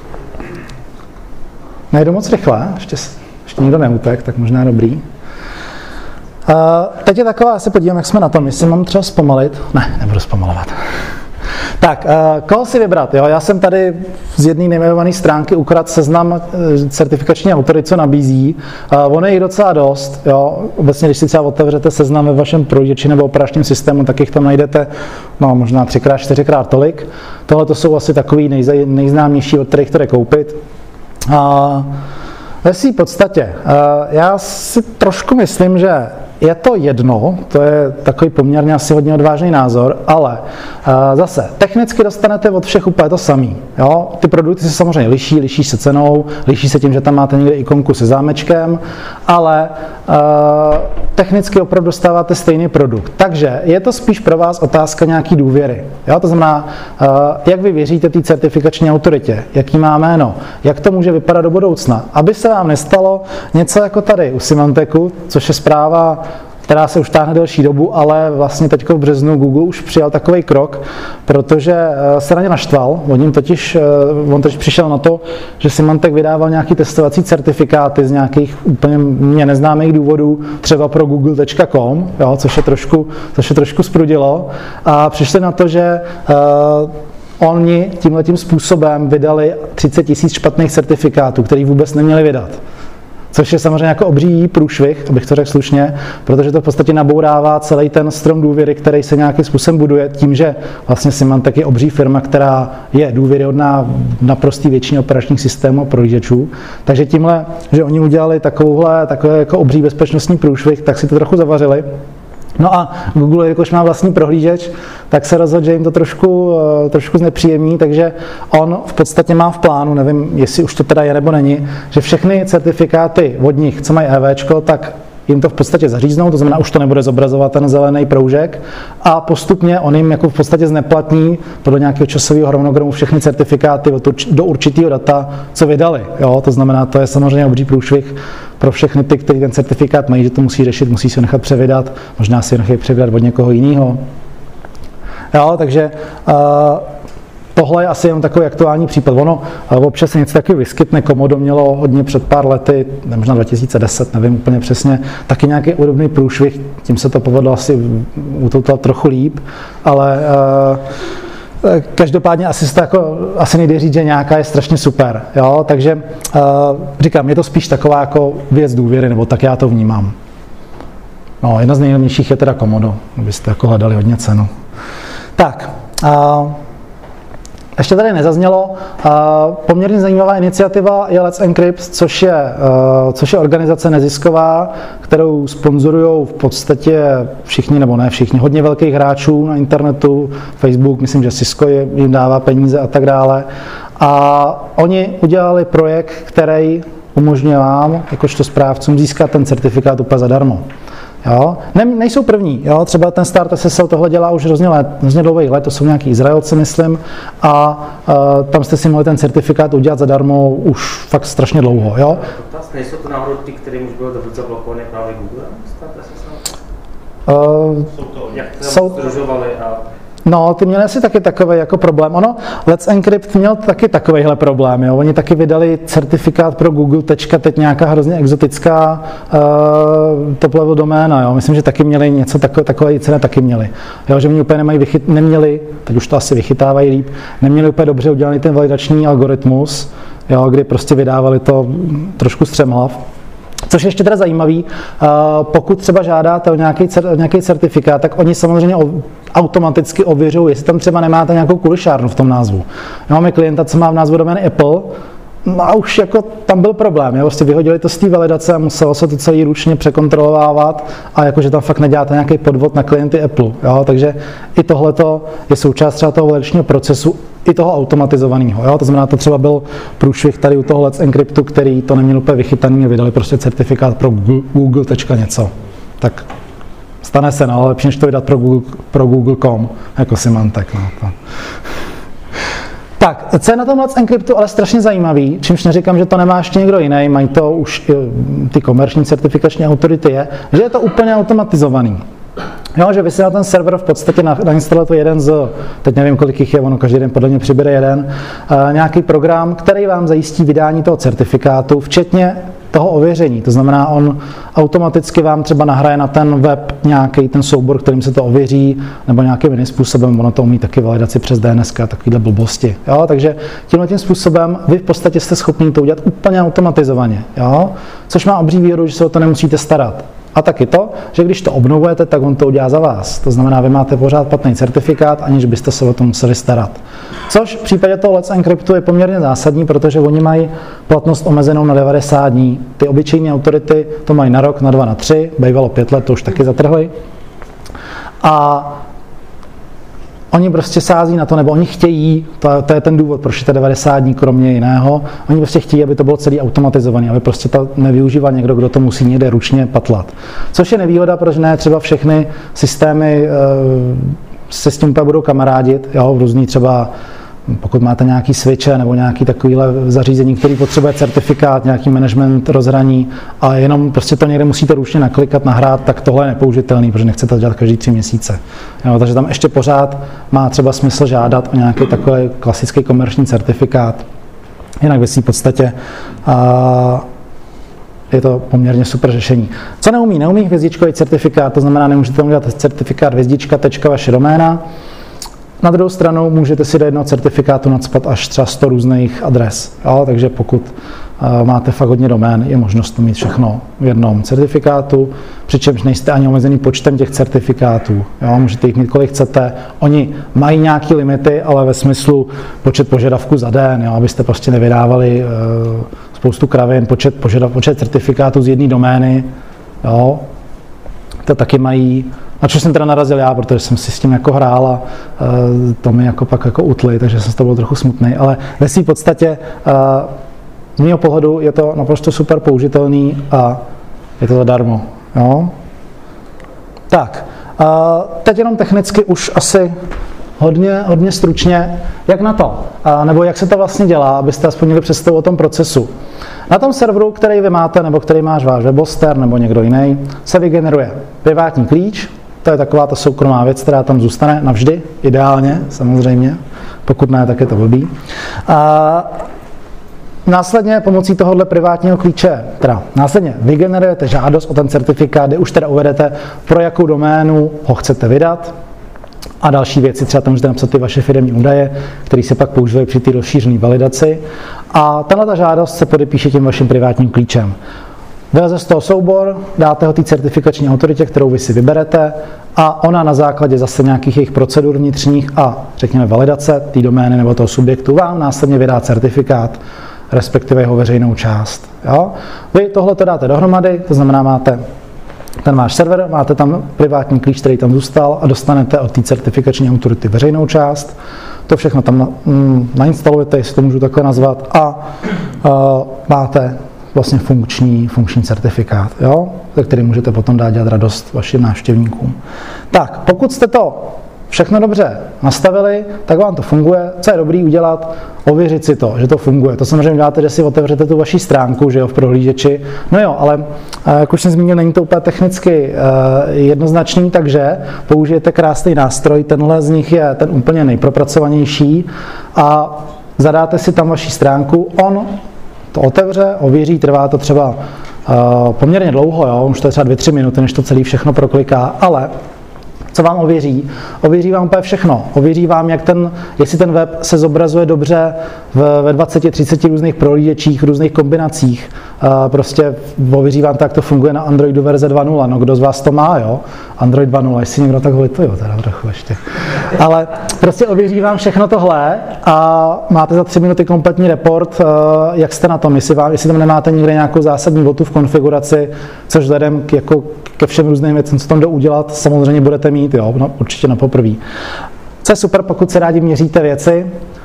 nejdu moc rychle, ještě, ještě nikdo neutek, tak možná dobrý. Uh, teď je taková, já se podívám, jak jsme na tom, jestli mám třeba zpomalit. Ne, nebudu zpomalovat. Tak, uh, koho si vybrat? Jo? Já jsem tady z jedné nejmenované stránky ukradl seznam uh, certifikační autorit, co nabízí. Uh, ono je jich docela dost. Jo? Obecně, když si třeba otevřete seznam ve vašem prohlížeči nebo operačním systému, tak jich tam najdete no, možná třikrát, čtyřikrát tolik. Tohle to jsou asi takový nejzaj, nejznámější, od kterých to jde koupit. Uh, ve své podstatě, uh, já si trošku myslím, že je to jedno, to je takový poměrně asi hodně odvážný názor, ale uh, zase technicky dostanete od všech úplně to samý. Jo? Ty produkty se samozřejmě liší, liší se cenou, liší se tím, že tam máte někde ikonku se zámečkem, ale uh, technicky opravdu dostáváte stejný produkt. Takže je to spíš pro vás otázka nějaký důvěry. Jo? To znamená, uh, jak vy věříte té certifikační autoritě, jaký má jméno, jak to může vypadat do budoucna, aby se vám nestalo něco jako tady u Symantecu, což je zpráva, která se už táhne delší dobu, ale vlastně teď v březnu Google už přijal takový krok, protože se na ně naštval. On, jim totiž, on totiž přišel na to, že Symantec vydával nějaký testovací certifikáty z nějakých úplně mě neznámých důvodů, třeba pro google tečka com, jo, což je trošku, což je trošku sprudilo. A přišli na to, že uh, oni tímhletím způsobem vydali třicet tisíc špatných certifikátů, který vůbec neměli vydat. Což je samozřejmě jako obří průšvih, abych to řekl slušně, protože to v podstatě nabourává celý ten strom důvěry, který se nějakým způsobem buduje tím, že vlastně Symantec je obří firma, která je důvěryhodná na prostý většině operačních systémů a prohlížečů. Takže tímhle, že oni udělali takovouhle, takové jako obří bezpečnostní průšvih, tak si to trochu zavařili. No a Google, jakož má vlastní prohlížeč, tak se rozhodl, že jim to trošku, trošku znepříjemní, takže on v podstatě má v plánu, nevím, jestli už to teda je nebo není, že všechny certifikáty od nich, co mají EVčko, tak jim to v podstatě zaříznou, to znamená, už to nebude zobrazovat ten zelený proužek a postupně on jim jako v podstatě zneplatní podle nějakého časového harmonogramu všechny certifikáty do určitého data, co vydali. Jo? To znamená, to je samozřejmě obří průšvih pro všechny ty, kteří ten certifikát mají, že to musí řešit, musí se nechat převydat, možná si ho nechají převydat od někoho jiného. Jo, takže uh, tohle je asi jenom takový aktuální případ. Ono občas se něco takového vyskytne, Komodo mělo hodně před pár lety, možná dva tisíce deset, nevím úplně přesně, taky nějaký údobný průšvih, tím se to povedlo asi utoutat trochu líp, ale uh, každopádně asi se to jako, asi nejde říct, že nějaká je strašně super, jo? Takže uh, říkám, je to spíš taková jako věc důvěry, nebo tak já to vnímám. No, jedna z nejlevnějších je teda Komodo, abyste jako hledali hodně cenu. Tak, uh, ještě tady nezaznělo, uh, poměrně zajímavá iniciativa je Let's Encrypt, což je, uh, což je organizace nezisková, kterou sponzorují v podstatě všichni, nebo ne všichni, hodně velkých hráčů na internetu, Facebook, myslím, že Cisco jim dává peníze a tak dále. A oni udělali projekt, který umožňuje vám, jakožto správcům, získat ten certifikát úplně zadarmo. Jo? Ne, nejsou první, jo? Třeba ten Start S S L tohle dělá už hrozně let, hrozně dlouhých let, to jsou nějaký Izraelci, myslím, a uh, tam jste si mohli ten certifikát udělat zadarmo už fakt strašně dlouho. Jo? Nejsou to náhodou ty, kterým už bylo dobře zablokované právě Google? Start S S L? Uh, jsou to, jak jsou, združovali a... No, ty měli asi taky takový jako problém. Ono, Let's Encrypt měl taky takovýhle problém. Jo? Oni taky vydali certifikát pro Google, tečka, teď nějaká hrozně exotická uh, top level doména. Jo? Myslím, že taky měli něco takové, takové ceny taky měli. Jo? Že oni úplně nemají vychyt, neměli, teď už to asi vychytávají líp, neměli úplně dobře udělaný ten validační algoritmus, jo? Kdy prostě vydávali to trošku střemhlav. Což je ještě teda zajímavý, pokud třeba žádáte o nějaký, nějaký certifikát, tak oni samozřejmě automaticky ověřují, jestli tam třeba nemáte nějakou kulišárnu v tom názvu. Máme klienta, co má v názvu domény Apple, a už jako tam byl problém, jo? Vlastně vyhodili to z té validace a muselo se to celý ručně překontrolovávat a jakože tam fakt neděláte nějaký podvod na klienty Apple, jo? Takže i tohleto je součást třeba toho validačního procesu, i toho automatizovaného, jo? To znamená, to třeba byl průšvih tady u toho Let's Encryptu, který to neměl úplně vychytaný a vydali prostě certifikát pro Google, Google tečka něco. Tak stane se, no, ale lepší než to vydat pro Google, pro Google tečka com, jako Symantec, no, to. Tak, co je na tom Let's Encryptu ale strašně zajímavý, čímž neříkám, že to nemá ještě někdo jiný, mají to už ty komerční certifikační autority, je, že je to úplně automatizovaný. Jo, že vy si na ten server v podstatě nainstalujete jeden z, teď nevím, kolik jich je, ono každý den podle mě přibere jeden, uh, nějaký program, který vám zajistí vydání toho certifikátu, včetně toho ověření. To znamená, on automaticky vám třeba nahraje na ten web nějaký ten soubor, kterým se to ověří, nebo nějakým jiným způsobem, ono to umí taky validaci přes D N S, takovýhle blbosti. Jo? Takže tímhle tím způsobem vy v podstatě jste schopni to udělat úplně automatizovaně. Jo? Což má obří výhodu, že se o to nemusíte starat. A taky to, že když to obnovujete, tak on to udělá za vás. To znamená, vy máte pořád platný certifikát, aniž byste se o to museli starat. Což v případě toho Let's Encryptu je poměrně zásadní, protože oni mají platnost omezenou na devadesát dní. Ty obyčejné autority to mají na rok, na dva, na tři, bývalo pět let, to už taky zatrhli. A oni prostě sází na to, nebo oni chtějí, to, to je ten důvod, proč je to devadesát dní kromě jiného, oni prostě chtějí, aby to bylo celý automatizovaný, aby prostě to nevyužíval někdo, kdo to musí někde ručně patlat. Což je nevýhoda, protože ne třeba všechny systémy e, se s tím budou kamarádit, jo, různý třeba, pokud máte nějaký switche nebo nějaký takovýhle zařízení, který potřebuje certifikát, nějaký management rozhraní a jenom prostě to někde musíte ručně naklikat, nahrát, tak tohle je nepoužitelný, protože nechcete to dělat každý tři měsíce. Jo, takže tam ještě pořád má třeba smysl žádat o nějaký takový klasický komerční certifikát. Jinak ve svým podstatě a je to poměrně super řešení. Co neumí? Neumí hvězdičkový certifikát, to znamená, nemůžete tam udělat certifikát hvězdička, tečka, vaše doména. Na druhou stranu můžete si do jednoho certifikátu nacpat až třeba sto různých adres. Jo? Takže pokud uh, máte fakt hodně domén, je možnost to mít všechno v jednom certifikátu, přičemž nejste ani omezený počtem těch certifikátů. Jo? Můžete jich mít kolik chcete. Oni mají nějaké limity, ale ve smyslu počet požadavků za den, jo? Abyste prostě nevydávali uh, spoustu kravin, počet, požadav, počet certifikátů z jedné domény. Jo? To taky mají. Na co jsem teda narazil já, protože jsem si s tím jako hrál a uh, to mi jako pak jako utli, takže jsem z toho byl trochu smutný, ale ve své podstatě uh, z mého pohledu je to naprosto super použitelný a je to zadarmo. Jo? Tak, uh, teď jenom technicky už asi hodně, hodně stručně, jak na to, uh, nebo jak se to vlastně dělá, abyste aspoň měli představu o tom procesu. Na tom serveru, který vy máte, nebo který máš váš webhoster, nebo někdo jiný, se vygeneruje privátní klíč. To je taková ta soukromá věc, která tam zůstane navždy, ideálně, samozřejmě. Pokud ne, tak je to blbý. A následně pomocí tohohle privátního klíče, teda následně vygenerujete žádost o ten certifikát, kde už teda uvedete, pro jakou doménu ho chcete vydat. A další věci, třeba tam můžete napsat ty vaše firemní údaje, které se pak používají při té rozšířené validaci. A tato žádost se podepíše tím vaším privátním klíčem. Vyleze z toho soubor, dáte ho té certifikační autoritě, kterou vy si vyberete a ona na základě zase nějakých jejich procedur vnitřních a řekněme validace té domény nebo toho subjektu vám následně vydá certifikát, respektive jeho veřejnou část. Jo? Vy tohle to dáte dohromady, to znamená máte ten váš server, máte tam privátní klíč, který tam zůstal a dostanete od té certifikační autority veřejnou část. To všechno tam mm, nainstalujete, jestli to můžu takhle nazvat, a uh, máte vlastně funkční, funkční certifikát, jo? Za který můžete potom dát dělat radost vašim návštěvníkům. Tak, pokud jste to všechno dobře nastavili, tak vám to funguje. Co je dobrý udělat? Ověřit si to, že to funguje. To samozřejmě děláte, že si otevřete tu vaši stránku, že jo, v prohlížeči. No jo, ale jak už jsem zmínil, není to úplně technicky uh, jednoznačný, takže použijete krásný nástroj. Tenhle z nich je ten úplně nejpropracovanější a zadáte si tam vaši stránku. On to otevře, ověří, trvá to třeba uh, poměrně dlouho, jo? Už to je třeba dvě, tři minuty, než to celý všechno prokliká, ale co vám ověří? Ověří vám úplně všechno. Ověří vám, jak ten, jestli ten web se zobrazuje dobře v, ve dvaceti třiceti různých prohlížečích, různých kombinacích. Uh, prostě ověří vám to, jak to funguje na Androidu verze dva tečka nula. No kdo z vás to má, jo? Android dva tečka nula, jestli někdo tak to jo, teda trochu ještě. Ale prostě ověří vám všechno tohle a máte za tři minuty kompletní report, uh, jak jste na tom, jestli, vám, jestli tam nemáte někde nějakou zásadní botu v konfiguraci, což vzhledem k, jako, ke všem různým věcem, co tam jde udělat, samozřejmě budete mít, jo, no, určitě na poprvé. Co je super, pokud se rádi měříte věci,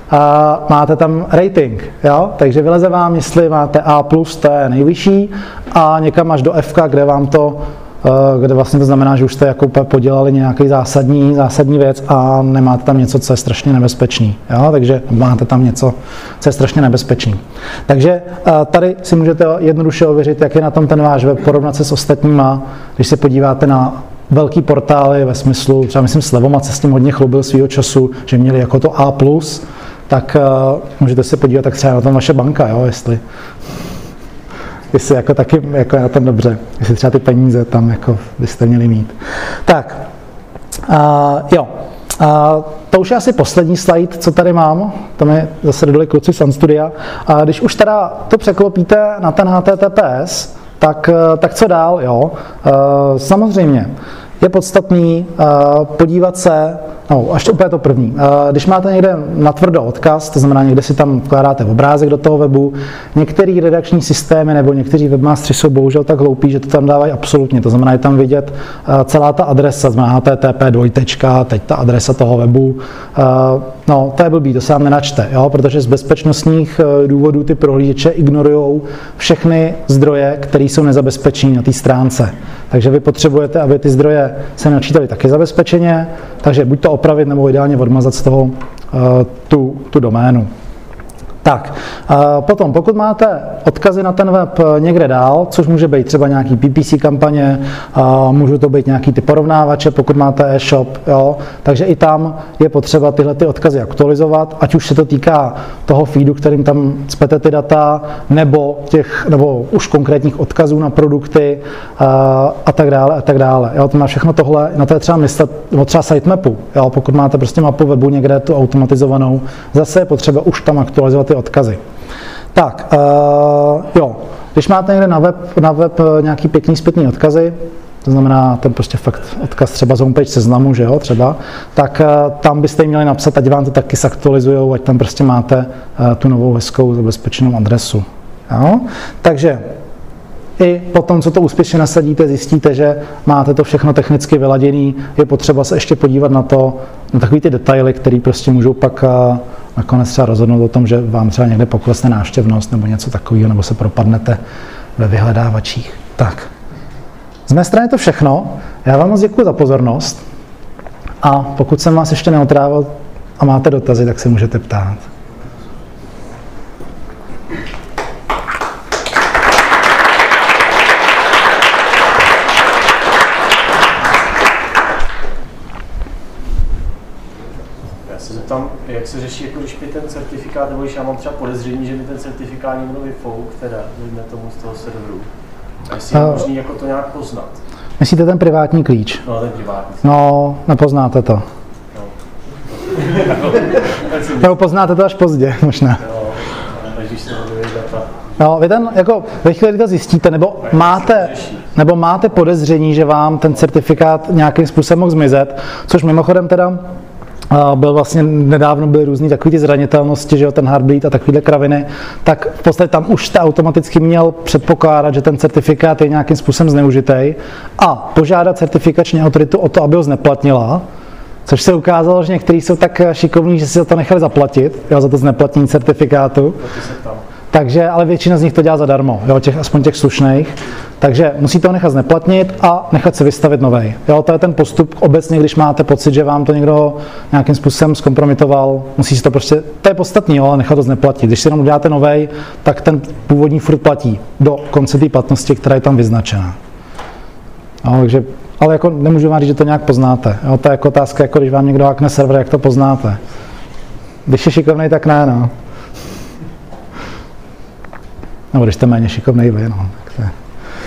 a máte tam rating, jo? Takže vyleze vám, jestli máte A plus, to je nejvyšší, a někam až do F, kde vám to, kde vlastně to znamená, že už jste jako podělali nějaký zásadní, zásadní věc a nemáte tam něco, co je strašně nebezpečný, jo? Takže máte tam něco, co je strašně nebezpečný. Takže tady si můžete jednoduše ověřit, jak je na tom ten váš web, porovnat se s ostatníma, když se podíváte na velký portály ve smyslu, třeba myslím Slevomat se s tím hodně chlubil svýho času, že měli jako to A plus, tak uh, můžete se podívat tak třeba na tom vaše banka, jo, jestli, jestli jako taky jako je na tom dobře, jestli třeba ty peníze tam jako byste měli mít. Tak, uh, jo, uh, to už je asi poslední slide, co tady mám, tam je zase dole kluci z Unstudia. A když už teda to překlopíte na ten H T T P S, tak, tak co dál, jo? Samozřejmě je podstatný podívat se, no, ještě úplně to první. Když máte někde natvrdo odkaz, to znamená někde si tam vkládáte obrázek do toho webu, některé redakční systémy nebo někteří webmastři jsou bohužel tak hloupí, že to tam dávají absolutně. To znamená, je tam vidět celá ta adresa, znamená H T T P dvojtečka, teď ta adresa toho webu. No, to je blbý, to se vám nenačte, jo? Protože z bezpečnostních důvodů ty prohlížeče ignorují všechny zdroje, které jsou nezabezpečené na té stránce. Takže vy potřebujete, aby ty zdroje se načítaly taky zabezpečeně, takže buď to opravit, nebo ideálně odmazat z toho uh, tu, tu doménu. Tak, potom, pokud máte odkazy na ten web někde dál, což může být třeba nějaký P P C kampaně, můžou to být nějaký ty porovnávače, pokud máte e-shop, jo, takže i tam je potřeba tyhle ty odkazy aktualizovat, ať už se to týká toho feedu, kterým tam cpete ty data, nebo těch, nebo už konkrétních odkazů na produkty a, a tak dále, a tak dále. Jo, to má všechno tohle, na to je třeba myslet, nebo třeba sitemapu, jo, pokud máte prostě mapu webu někde tu automatizovanou, zase je potřeba už tam aktualizovat ty odkazy. Tak, uh, jo, když máte někde na web, na web nějaký pěkný zpětný odkazy, to znamená ten prostě fakt odkaz třeba z homepage seznamu, že jo, třeba, tak uh, tam byste jim měli napsat, ať vám to taky zaktualizujou, ať tam prostě máte uh, tu novou hezkou zabezpečenou adresu. Jo? Takže i potom, co to úspěšně nasadíte, zjistíte, že máte to všechno technicky vyladěné, je potřeba se ještě podívat na to, na takové ty detaily, které prostě můžou pak uh, nakonec třeba rozhodnout o tom, že vám třeba někde poklesne návštěvnost nebo něco takového, nebo se propadnete ve vyhledávačích. Tak, z mé strany to všechno. Já vám moc děkuji za pozornost a pokud jsem vás ještě neotrávil a máte dotazy, tak se můžete ptát. Tam, jak se řeší, jako když mi ten certifikát, nebo když já mám třeba podezření, že mi ten certifikát někdo vyfouk, teda, dejme tomu z toho serveru. A jestli je možný jako to nějak poznat. Myslíte ten privátní klíč? No, ten privátní. No, nepoznáte to. No. Nebo poznáte to až pozdě, možná. Jo, až když se dovědí data. No, vy ten, jako, ve chvíli, kdy to zjistíte, nebo máte, nebo máte podezření, že vám ten certifikát nějakým způsobem mohl zmizet, což mimochodem teda byl vlastně, nedávno byly různý takový ty zranitelnosti, že jo, ten Heartbleed a takovýhle kraviny, tak v podstatě tam už jste automaticky měl předpokládat, že ten certifikát je nějakým způsobem zneužitý a požádat certifikační autoritu o to, aby ho zneplatnila, což se ukázalo, že někteří jsou tak šikovní, že si za to nechali zaplatit, jo, za to zneplatnění certifikátu. Takže, ale většina z nich to dělá zadarmo, jo, těch, aspoň těch slušných. Takže musíte ho nechat zneplatnit a nechat si vystavit novej. Jo, to je ten postup obecně, když máte pocit, že vám to někdo nějakým způsobem zkompromitoval, musí si to prostě, to je podstatný, jo, ale nechat to zneplatit. Když si jenom uděláte novej, tak ten původní furt platí do konce té platnosti, která je tam vyznačená. Jo, takže, ale jako nemůžu vám říct, že to nějak poznáte. Jo, to je jako otázka, jako když vám někdo hackne server, jak to poznáte. Když je šikovnej, tak ne, no. Nebo když jste méně šikovnej vy, no, tak to je.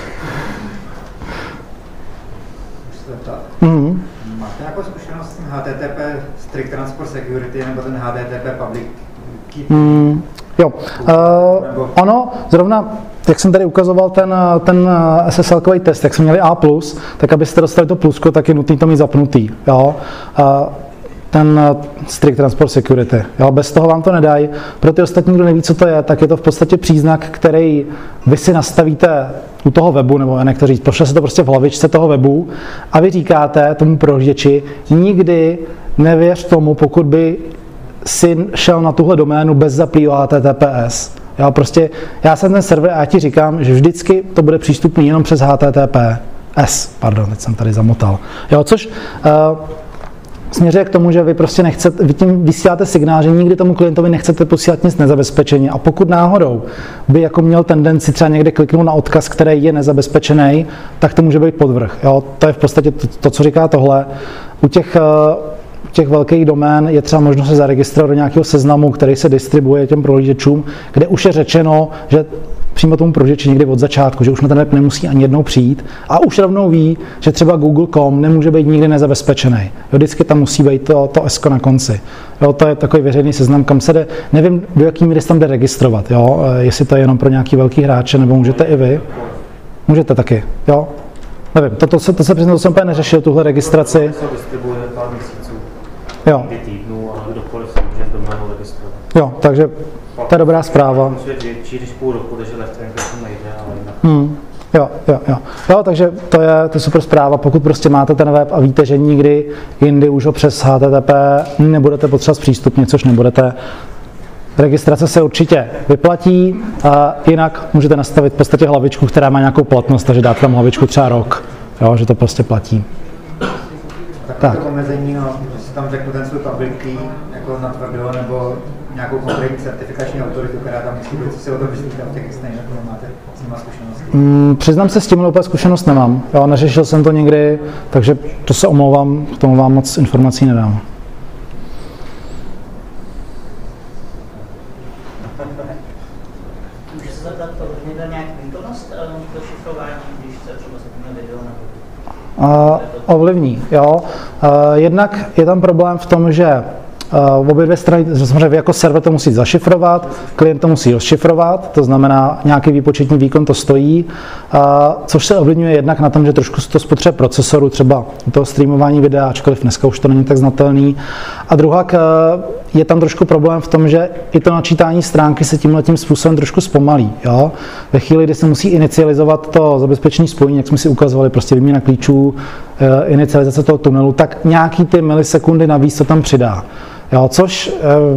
Mm-hmm. Máte nějakou zkušenost s H T T P Strict Transport Security nebo ten H T T P Public Key? Mm, jo, uh, ono, zrovna, jak jsem tady ukazoval ten, ten S S L-kový test, jak jsme měli A plus, tak abyste dostali to plusko, tak je nutné to mít zapnutý, jo. Uh, ten Strict Transport Security. Jo, bez toho vám to nedají. Pro ty ostatní, kdo neví, co to je, tak je to v podstatě příznak, který vy si nastavíte u toho webu, nebo jak to říct, pošle se to prostě v hlavičce toho webu a vy říkáte tomu prohlížeči, nikdy nevěř tomu, pokud by si šel na tuhle doménu bez zaplýho H T T P S. Jo, prostě já jsem ten server a já ti říkám, že vždycky to bude přístupný jenom přes H T T P S. Pardon, teď jsem tady zamotal. Jo, což uh, směřuje k tomu, že vy prostě nechcete, vy tím vysíláte signál, že nikdy tomu klientovi nechcete posílat nic nezabezpečeně a pokud náhodou by jako měl tendenci třeba někde kliknout na odkaz, který je nezabezpečený, tak to může být podvrh. Jo? To je v podstatě to, to co říká tohle. U těch, u těch velkých domén je třeba možnost se zaregistrovat do nějakého seznamu, který se distribuje těm prohlížečům, kde už je řečeno, že přímo tomu prohlížeči někdy od začátku, že už na ten web nemusí ani jednou přijít a už rovnou ví, že třeba Google tečka com nemůže být nikdy nezabezpečený. Jo, vždycky tam musí být to, to S na konci. Jo, to je takový veřejný seznam, kam se jde, nevím, do jaký míry se tam jde registrovat, jo, jestli to je jenom pro nějaký velký hráče, nebo můžete i vy. Můžete taky, jo. Nevím, to, to, se, to se přiznám, to jsem úplně neřešil, tuhle registraci. To se distribuje pár měsíců, jo. někdy týdnů, ale kdokoliv se může z doménu registrovat. Jo, takže to je dobrá zpráva. Musí být větší, když půl roku, takže left to nejde, ale jinak. Hmm. Jo, jo, jo. Jo, takže to je, to je super zpráva, pokud prostě máte ten web a víte, že nikdy jindy už ho přes H T T P nebudete potřebovat zpřístupnit, což nebudete. Registrace se určitě vyplatí, a jinak můžete nastavit v podstatě hlavičku, která má nějakou platnost, takže dáte tam hlavičku třeba rok, jo, že to prostě platí. Tak, tak. To omezení, no, že si tam řeknu ten svůj public key, jako natvrdo, nebo nějakou konkrétní certifikační autoritu, která tam musí být, co si o tom myslíte, o těch externách, nebo máte s nima zkušenosti? Mm, přiznám se, s tím úplně zkušenost nemám, jo, neřešil jsem to nikdy, takže to se omlouvám, k tomu vám moc informací nedám. Může se zeptat, ovlivňuje nějak výkonnost to šifrování, když se třeba zapomíná video nebo... Uh, ovlivní, jo. Uh, jednak je tam problém v tom, že Uh, obě dvě strany, samozřejmě vy jako server to musí zašifrovat, klient to musí rozšifrovat, to znamená nějaký výpočetní výkon to stojí, uh, což se ovlivňuje jednak na tom, že trošku to spotřebuje procesoru, třeba u toho streamování videa, ačkoliv dneska už to není tak znatelný. A druhá, uh, je tam trošku problém v tom, že i to načítání stránky se tímhletím způsobem trošku zpomalí. Jo? Ve chvíli, kdy se musí inicializovat to zabezpečení spojení, jak jsme si ukazovali, prostě výměna klíčů, uh, inicializace toho tunelu, tak nějaký ty milisekundy navíc to tam přidá. Jo, což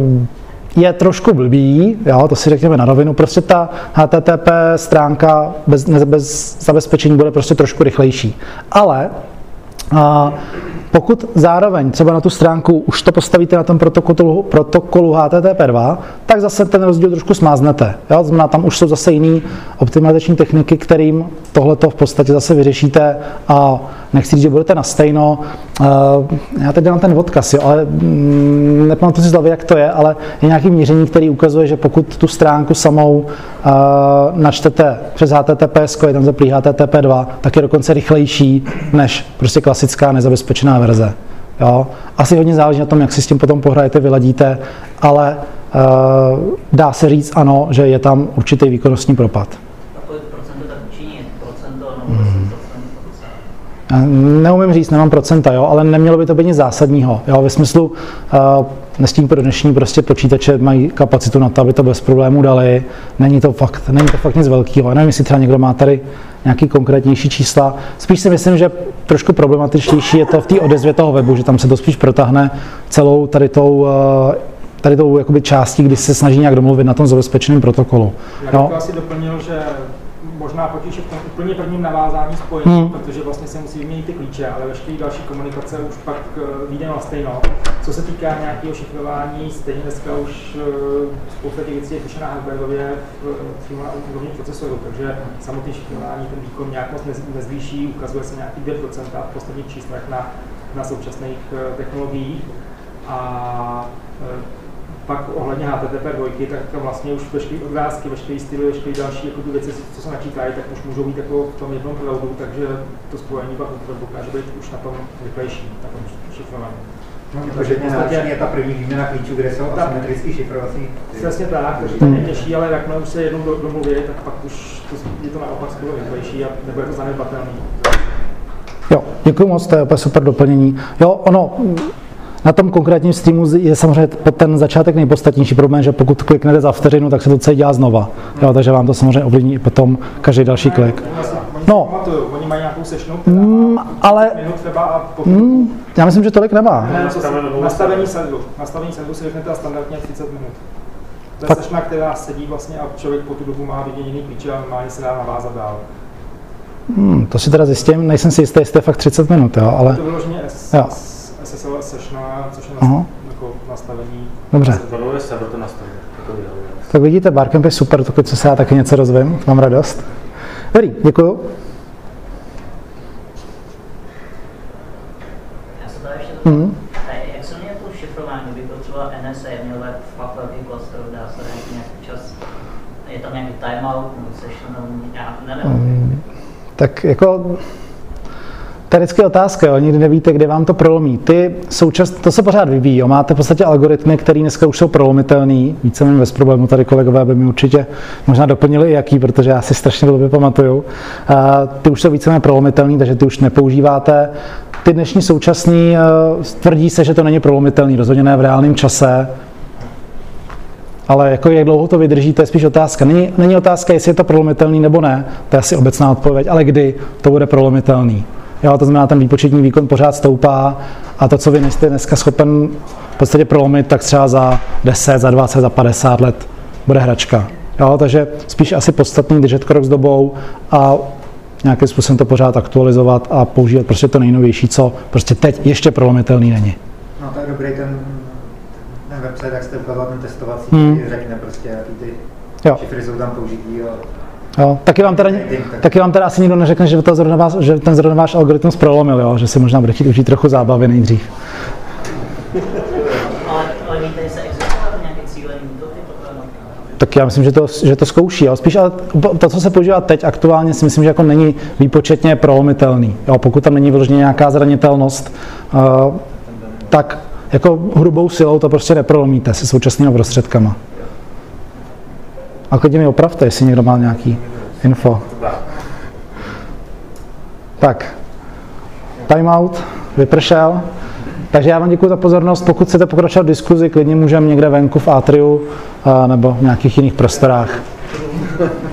je trošku blbý, jo, to si řekněme na rovinu, prostě ta H T T P stránka bez, bez zabezpečení bude prostě trošku rychlejší. Ale a, pokud zároveň třeba na tu stránku už to postavíte na tom protokolu, protokolu H T T P dva, tak zase ten rozdíl trošku smáznete. Jo? Znamená, tam už jsou zase jiné optimalizační techniky, kterým tohleto v podstatě zase vyřešíte a nechci říct, že budete na stejno. Já teď dělám ten odkaz, jo, ale nepamatuji si z hlavy, jak to je, ale je nějaké měření, které ukazuje, že pokud tu stránku samou načtete přes H T T P, je tam zaplý H T T P dva, tak je dokonce rychlejší než prostě klasická nezabezpečená verze. Jo. Asi hodně záleží na tom, jak si s tím potom pohrajete, vyladíte, ale uh, dá se říct ano, že je tam určitý výkonnostní propad. A kolik procento tak učiní? Procento nebo deset procent? Neumím říct, nemám procenta, jo, ale nemělo by to být nic zásadního. Jo, ve smyslu, uh, nestín pro dnešní prostě počítače mají kapacitu na to, aby to bez problémů dali. Není to fakt, není to fakt nic velkého. Nevím, jestli třeba někdo má tady nějaký konkrétnější čísla. Spíš si myslím, že trošku problematičtější je to v té odezvě toho webu, že tam se to spíš protáhne celou tady tou, tady tou jakoby částí, kdy se snaží nějak domluvit na tom zabezpečeném protokolu. Já bych to asi doplnil, že možná potíže v tom úplně prvním navázání spojení, hmm. protože vlastně se musí vyměnit ty klíče, ale veškeré další komunikace už pak vyjde na stejno. Co se týká nějakého šifrování, stejně dneska už spousta těch věcí je řešená hardwareově přímo na úrovni procesoru, takže samotné šifrování ten výkon nějak moc nezvýší, ukazuje se nějaký dvě procenta v posledních číslech na, na současných technologiích. A pak ohledně H T T P dva, tak tam vlastně už veškeré obrázky, veškeré styly, veškeré další jako ty věci, co se načítají, tak už můžou být jako v tom jednom cloudu, takže to spojení pak dokáže být už na tom rychlejší, na tom šifrování. No, protože podstatě je ta první výměna klíčů, kde jsou asymetrický šifrovací. Přesně tak, takže to není těžší, ale jakmile už se jednou domluví, tak pak už to, je to naopak skoro rychlejší a nebo je to zanedbatelný. Jo, děkuji moc, to je opět super doplnění. Jo, ono, na tom konkrétním streamu je samozřejmě ten začátek nejpodstatnější problém, že pokud kliknete za vteřinu, tak se to celé dělá znova. Jo, takže vám to samozřejmě ovlivní i potom každý další klik. No, oni mají nějakou sešnu, mm, ale minut třeba a potom... mm, já myslím, že tolik nemá. Ne, nastavení serveru. Nastavení serveru si řeknete standardně třicet minut. To je sešna, která sedí vlastně a člověk po tu dobu má vyměněný klíče a má se dá navázat dál. Hmm, to si teda zjistím, nejsem si jistý, jestli je fakt třicet minut, jo, ale... To vyloženě S S L sešna, což je Aha. jako nastavení. Dobře. Planuje server to nastavit. Tak vidíte, Barcamp je super, dokud se já taky něco rozvím, mám radost. Dobrý, děkuju. Já se tady ještě zeptám, Mm. jak se měl to šifrování, kdyby to třeba N S A měl fakt velký klaster, dá se nějaký čas, je tam nějaký timeout, nebo session, nebo já nevím. Mm. Tak jako To je vždycky otázka, jo. Nikdy nevíte, kde vám to prolomí. Ty součas, to se pořád vyvíjí. Jo. Máte v podstatě algoritmy, které dneska už jsou prolomitelné. Víceméně bez problému, tady kolegové by mi určitě možná doplnili jaký, protože já si strašně dlouho pamatuju. A ty už jsou víceméně prolomitelné, takže ty už nepoužíváte. Ty dnešní současný tvrdí se, že to není prolomitelný, rozhodně ne v reálném čase. Ale jako jak dlouho to vydrží, to je spíš otázka. Není, není otázka, jestli je to prolomitelný nebo ne, to je asi obecná odpověď, ale kdy to bude prolomitelný. Jo, to znamená, ten výpočetní výkon pořád stoupá a to, co vy nejste dneska schopen v podstatě prolomit, tak třeba za deset, za dvacet, za padesát let bude hračka. Jo, takže spíš asi podstatný držet krok s dobou a nějakým způsobem to pořád aktualizovat a používat prostě to nejnovější, co prostě teď ještě prolomitelný není. No to je dobrý ten, ten website, jak jste ukázal ten testovací, hmm. který řekne prostě, jaký ty jo. šifry jsou tam použitý. Jo. Jo, taky, vám teda, taky vám teda asi nikdo neřekne, že, to zrovna vás, že ten zrovna váš algoritmus prolomil, jo? Že si možná bude chtít užít trochu zábavy nejdřív. Ale, ale víte, jestli existuje nějaký cílený útoky? Tak já myslím, že to, že to zkouší. Jo? Spíš ale to, co se používá teď aktuálně, si myslím, že jako není výpočetně prolomitelný. Jo? Pokud tam není vyloženě nějaká zranitelnost, uh, tak jako hrubou silou to prostě neprolomíte se současnými prostředkama. A klidně mi opravte, jestli někdo má nějaký info. Tak, timeout vypršel. Takže já vám děkuji za pozornost. Pokud chcete pokračovat v diskuzi, klidně můžeme někde venku v atriu nebo v nějakých jiných prostorách.